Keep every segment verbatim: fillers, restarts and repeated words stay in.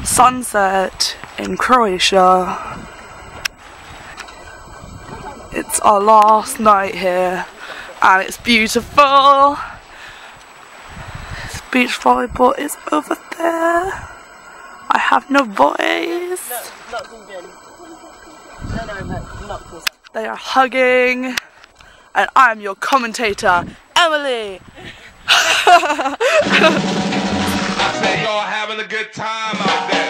sunset in Croatia. It's our last night here and it's beautiful. This beach volleyball is over there. I have no voice. No, not zoomed in. No, no, no, not close. They are hugging and I am your commentator, Emily. I say y'all having a good time out there.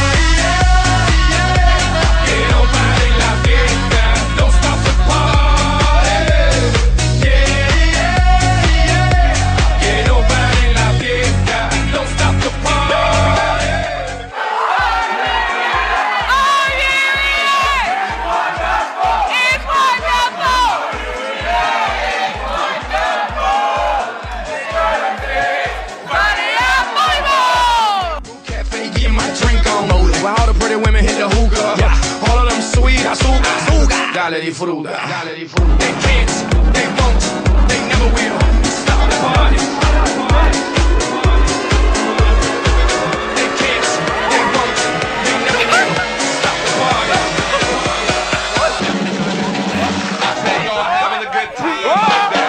Women hit the hookah, yeah. All of them sweet, I suga, dale di fruta, dale di fruta. They can't, they won't, they never will stop the party. They can't, they won't, they never will stop the party. I say y'all having a good time out there.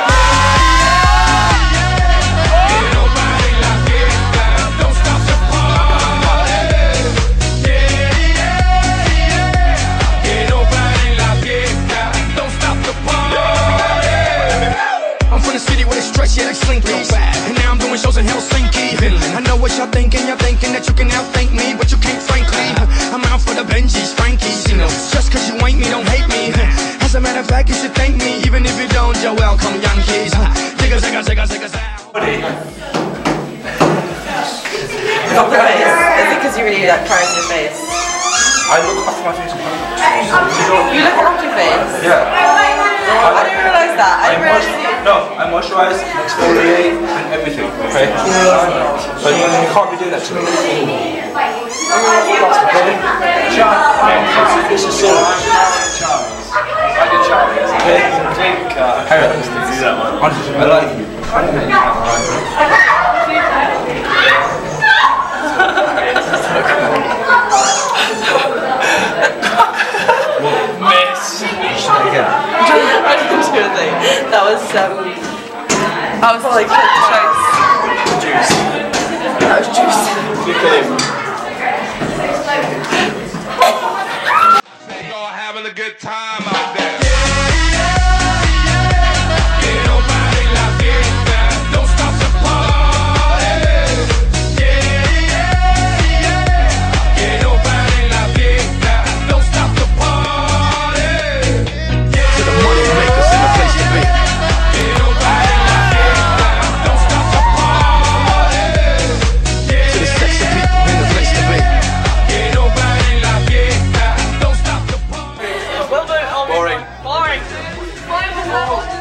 Yeah, they slinky. And now I'm doing shows in Helsinki. I know what y'all thinking, y'all thinking that you can outthink me, but you can't frankly. I'm out for the Benjis, Frankies, you know. Just cause you ain't me, don't hate me. As a matter of fact, you should thank me. Even if you don't, you're welcome, Yankees. Zigga, zigga, zigga, zigga, zigga. Got the face. Is it because you really like prize your face? I look after my face. You look after your face? Yeah. I didn't realise that. I didn't realise you. No, I moisturise, exfoliate, and everything. Okay. But you, you can't be doing that to me. This is so. I did Charlie. Okay. Take. Harry, let's do that one. I like you. That was um. That was like choice. Juice. That was juice. Say y'all having a good time out there. Boring. Boring.